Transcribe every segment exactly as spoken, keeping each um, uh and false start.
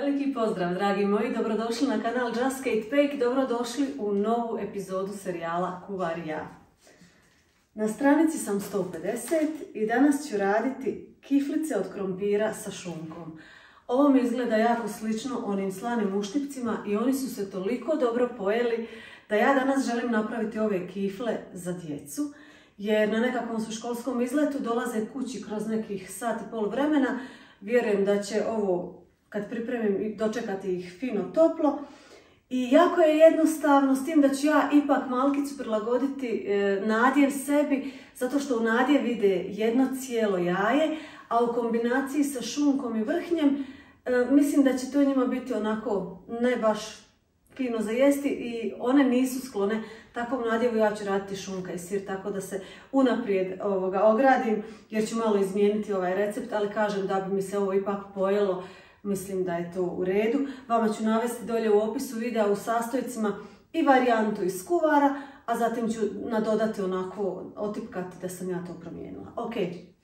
Veliki pozdrav, dragi moji, dobrodošli na kanal Just Kate Bake, dobrodošli u novu epizodu serijala Kuvar i ja. Na stranici sam sto pedeset i danas ću raditi kiflice od krompira sa šunkom. Ovo mi izgleda jako slično onim slanim uštipcima i oni su se toliko dobro pojeli da ja danas želim napraviti ove kifle za djecu. Jer na nekakvom su školskom izletu, dolaze kući kroz nekih sat i pol vremena. Vjerujem da će ovo, kad pripremim, dočekati ih fino toplo. I jako je jednostavno, s tim da ću ja ipak malkicu prilagoditi e, nadjev sebi, zato što u nadjev ide jedno cijelo jaje, a u kombinaciji sa šunkom i vrhnjem, e, mislim da će to njima biti onako ne baš fino za jesti i one nisu sklone takvom nadjevu. Ja ću raditi šunka i sir, tako da se unaprijed ovoga ogradim, jer ću malo izmijeniti ovaj recept, ali kažem da bi mi se ovo ipak pojelo, mislim da je to u redu. Vama ću navesti dolje u opisu videa u sastojcima i varijantu iz kuvara, a zatim ću nadodati onako, otipkati da sam ja to promijenila. Ok,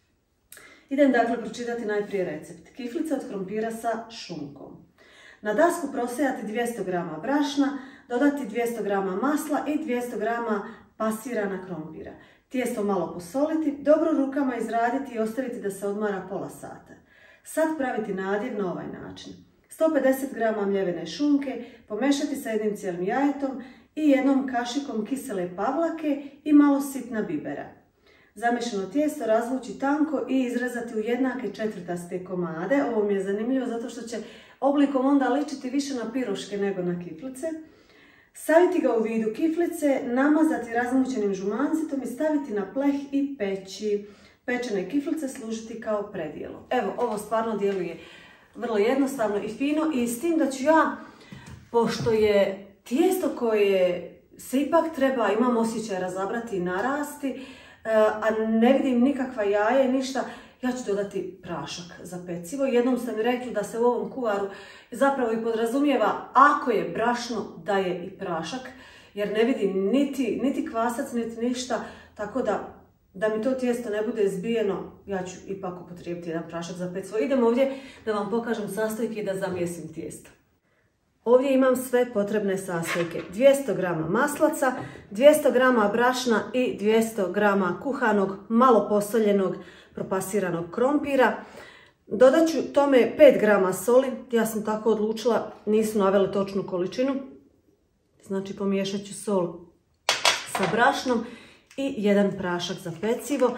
idem dakle pročitati najprije recept. Kiflice od krompira sa šunkom. Na dasku prosejati dvjesto grama brašna, dodati dvjesto grama masla i dvjesto grama pasirana krompira. Tijesto malo posoliti, dobro rukama izraditi i ostaviti da se odmara pola sata. Sad praviti nadjev na ovaj način. sto pedeset grama mljevene šunke, pomešati sa jednim cijelim jajetom i jednom kašikom kisele pavlake i malo sitna bibera. Zamiješano tijesto razvući tanko i izrezati u jednake četvrtaste komade. Ovo mi je zanimljivo zato što će oblikom onda ličiti više na piroške nego na kiflice. Staviti ga u vidu kiflice, namazati razmućenim žumancitom i staviti na pleh i peći. Pečene kiflice služiti kao predjelo. Evo, ovo stvarno djeluje vrlo jednostavno i fino i s tim da ću ja, pošto je tijesto koje se ipak treba, imam osjećaj, razabrati i narasti, a ne vidim nikakva jaje, ništa, ja ću dodati prašak za pecivo. Jednom ste mi rekli da se u ovom kuvaru zapravo i podrazumijeva, ako je brašno, da je i prašak, jer ne vidim niti, niti kvasac, niti ništa, tako da Da mi to tijesto ne bude zbijeno, ja ću ipak upotrijebiti jedan prašak za pecivo. Idem ovdje da vam pokažem sastojke i da zamijesim tijesto. Ovdje imam sve potrebne sastojke. dvjesto grama maslaca, dvjesto grama brašna i dvjesto grama kuhanog, malo posoljenog, propasiranog krompira. Dodat ću tome pet grama soli, ja sam tako odlučila, nisu naveli točnu količinu. Znači pomiješat ću sol sa brašnom i jedan prašak za pecivo.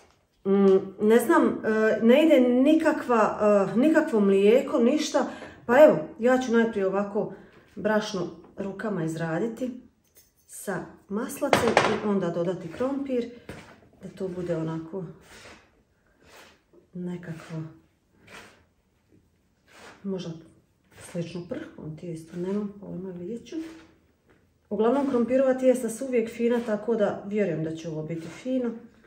Ne znam, ne ide nikakva, nikakvo mlijeko, ništa. Pa evo, ja ću najprije ovako brašno rukama izraditi sa maslacem i onda dodati krompir, da to bude onako nekakvo, možda slično prhkom tijesto, nemam pojma, vidjet ću. Uglavnom, krompirova tijesta su uvijek fina, tako da vjerujem da će ovo biti fino.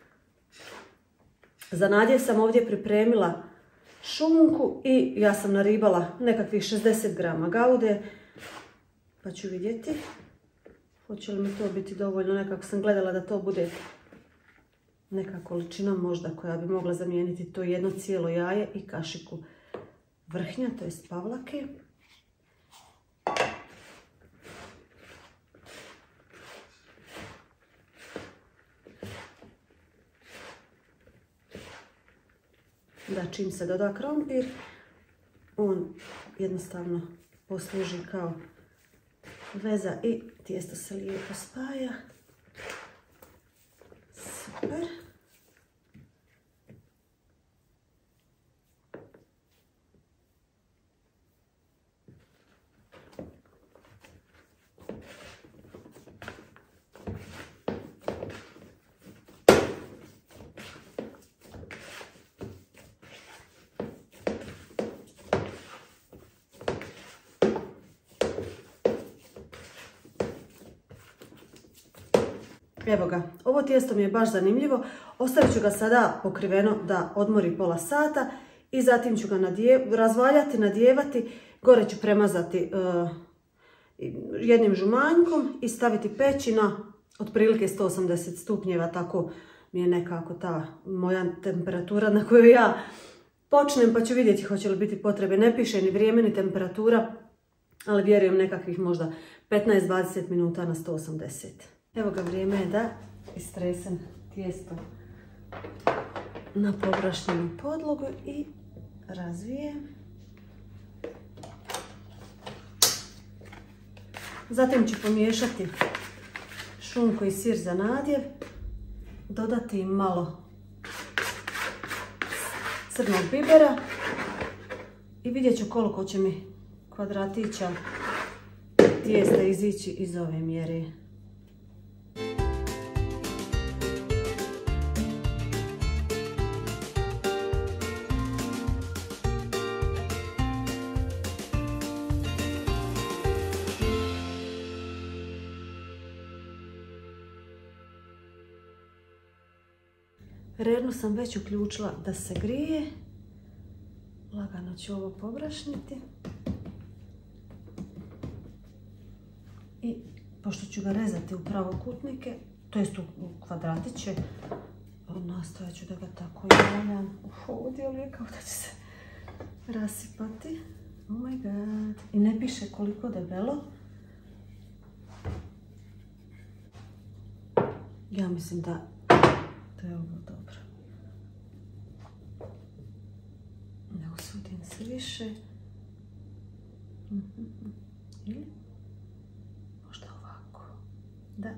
Za nadjev sam ovdje pripremila šunku i ja sam naribala nekakvih šezdeset grama gaude, pa ću vidjeti hoće li mi to biti dovoljno. Nekako sam gledala da to bude neka količina možda koja bi mogla zamijeniti to jedno cijelo jaje i kašiku vrhnja, to jest pavlake. Da čim se doda krompir, on jednostavno posluži kao veza i tijesto se lijepo spaja. Super. Evo ga, ovo tijesto mi je baš zanimljivo. Ostavit ću ga sada pokriveno da odmori pola sata i zatim ću ga nadjev, razvaljati, nadjevati. Gore ću premazati uh, jednim žumanjkom i staviti peći na otprilike sto osamdeset stupnjeva, tako mi je nekako ta moja temperatura na koju ja počnem pa ću vidjeti hoće li biti potrebe. Ne piše ni vrijeme ni temperatura, ali vjerujem nekakvih možda petnaest do dvadeset minuta na sto osamdeset. Evo ga, vrijeme je da istresem tijesto na pobrašnjenu podlogu i razvijem. Zatim ću pomiješati šunku i sir za nadjev, dodati im malo crnog bibera i vidjet ću koliko će mi kvadratića tijesta izići iz ove mjere. Rernu sam već uključila da se grije. Lagano ću ovo pobrašniti. I pošto ću ga rezati u pravokutnike, to jest u kvadratiće, nastojat ću da ga tako i valjam. Uf, ovo djeluje kao da će se rasipati. Oh my god. I ne piše koliko debelo. Ja mislim da to je ovo dobro. Ne usudim se više. Ili možda ovako. Da.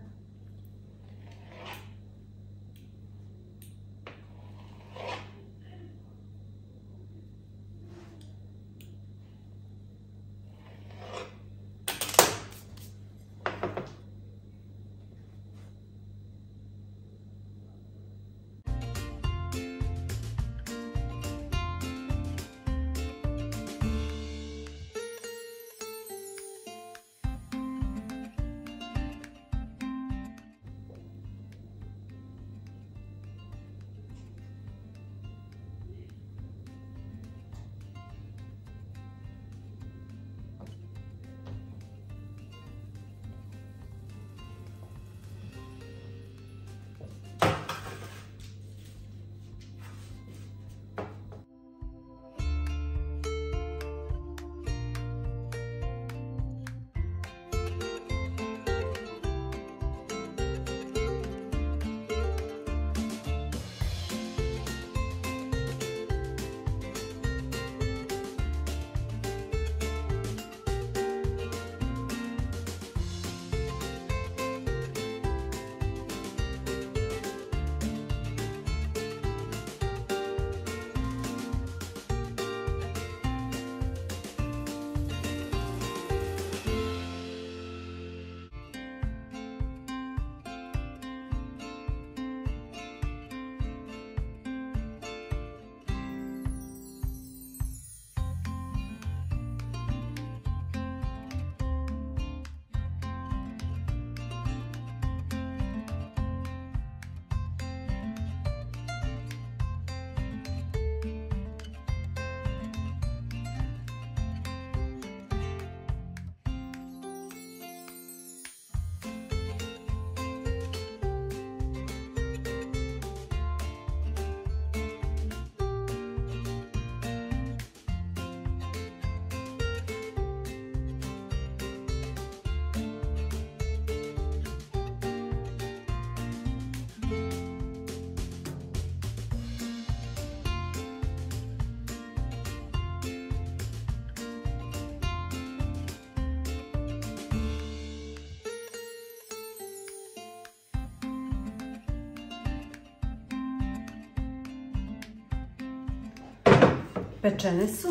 Pečene su.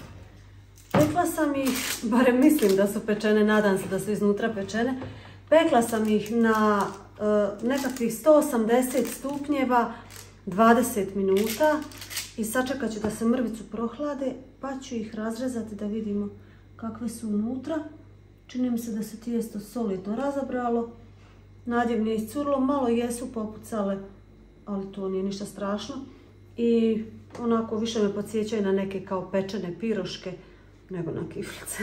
Pekla sam ih, barem mislim da su pečene, nadam se da su iznutra pečene. Pekla sam ih na uh, nekakvih sto osamdeset stupnjeva dvadeset minuta i sačekat ću da se mrvicu prohlade pa ću ih razrezati da vidimo kakve su unutra. Čini mi se da se tijesto solidno razabralo. Nadjev nije iscurilo, malo jesu popucale, ali to nije ništa strašno. I onako više me podsjećaju na neke kao pečene piroške nego na kiflice.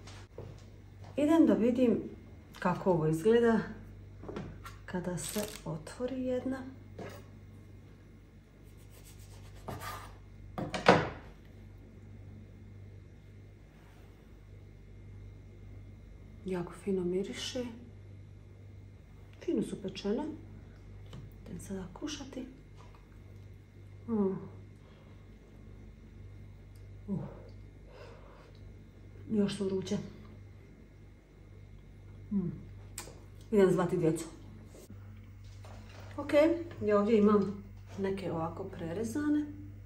Idem da vidim kako ovo izgleda kada se otvori jedna. Jako fino miriše. Fino su pečene. Idem sada kušati. Mm. Uh. Još su vruće. Mm. Idem zvati djecu. Ok, ja ovdje imam neke ovako prerezane.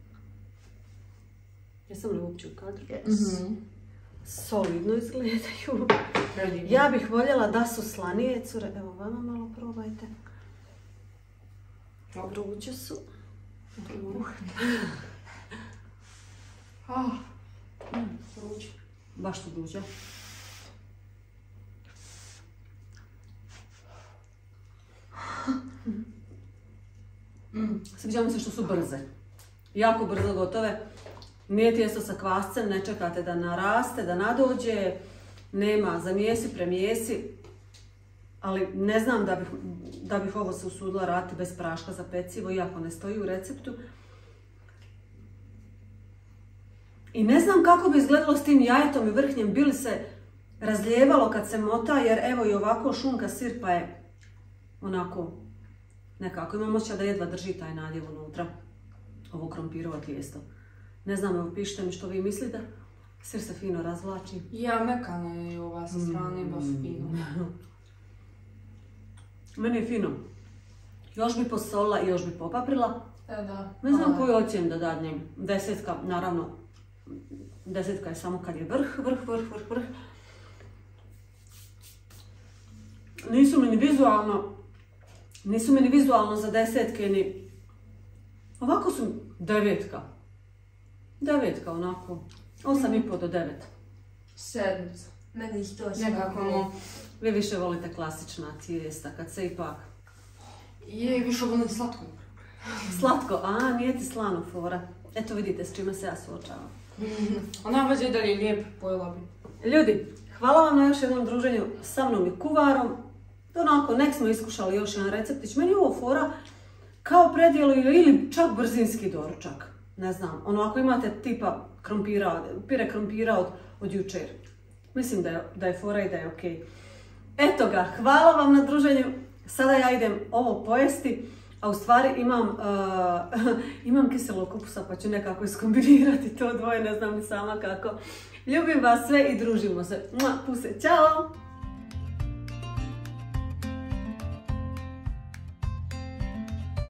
Jesam li uopće u kadru? Yes. Mm-hmm. Solidno izgledaju. Ja bih voljela da su slanije, cure. Evo, vama malo probajte. Vruće su. Uh. Ah, vruće. Baš su vruće. Mm. Sviđa mi se što su brze. Jako brzo gotove. Nije tijesto sa kvascem, ne čekate da naraste, da nadođe. Nema zamijesi, premijesi. Ali ne znam da bih, da bih ovo se usudila raditi bez praška za pecivo, iako ne stoji u receptu. I ne znam kako bi izgledalo s tim jajetom i vrhnjem, bi li se razlijevalo kad se mota, jer evo i ovako šunka sir pa je onako nekako. Imam osjećaj da jedva drži taj nadjev unutra, ovo krompirovo tijesto. Ne znam, evo pišite mi što vi mislite. Sir se fino razvlači. Ja, mekana je ova sa strane, baš fino. Meni je fino. Još bi posolila i još bi popaprila. E, da. Ne znam koju ocjenu da dadnem. Desetka, naravno. Desetka je samo kad je vrh, vrh, vrh, vrh, vrh. Nisu mi ni vizualno, nisu mi ni vizualno za desetke, ni... Ovako su devetka. Devetka, onako. Osam i po do devet. Sedmica. Meni isto Nekako. Vi više volite klasična tijesta, kad se ipak... Je, više volim slatko. Slatko, a nije ti slano fora. Eto vidite s čime se ja suočavam. Ona vađe i dalje lijep, pojela bi. Ljudi, hvala vam na još jednom druženju sa mnom i kuvarom. Onako, nek smo iskušali još jedan receptić. Meni je ovo fora kao predjelo ili čak brzinski doručak. Ne znam, ono ako imate tipa krompira, pire krompira od, od jučer. Mislim da je, da je fora i da je okej. Okay. Eto ga, hvala vam na druženju. Sada ja idem ovo pojesti, a u stvari imam, uh, imam kiselog kupusa pa ću nekako iskombinirati to dvoje, ne znam ni sama kako. Ljubim vas sve i družimo se. Puse, čao!